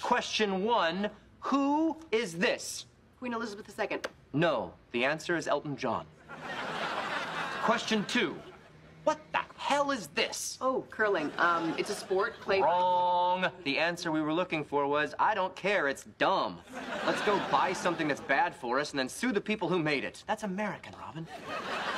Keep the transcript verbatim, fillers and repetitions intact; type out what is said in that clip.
Question one, who is this? Queen Elizabeth the Second. No, the answer is Elton John. Question two, what the hell is this? Oh, curling. Um, it's a sport played... Wrong. The answer we were looking for was, I don't care, it's dumb. Let's go buy something that's bad for us and then sue the people who made it. That's American, Robin.